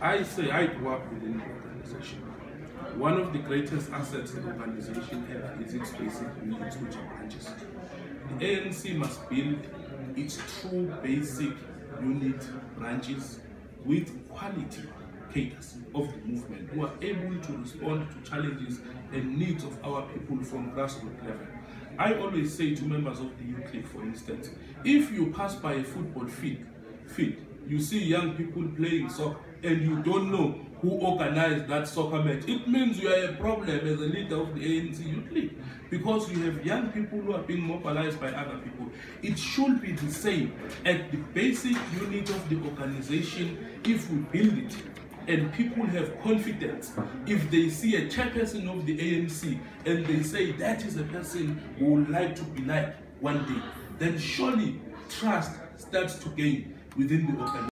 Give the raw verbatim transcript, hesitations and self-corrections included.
I say I grew up within the organization. One of the greatest assets the organization has is its basic units, which are branches. The A N C must build its true basic unit branches with quality cadres of the movement who are able to respond to challenges and needs of our people from grassroots level. I always say to members of the U C L I C, for instance, if you pass by a football field, field, you see young people playing soccer and you don't know who organized that soccer match, it means you are a problem as a leader of the A N C U C L I C, because you have young people who are being mobilized by other people. It should be the same at the basic unit of the organization. If we build it and people have confidence, if they see a chairperson of the A N C and they say that is a person who would like to be like one day, then surely trust starts to gain within the organization.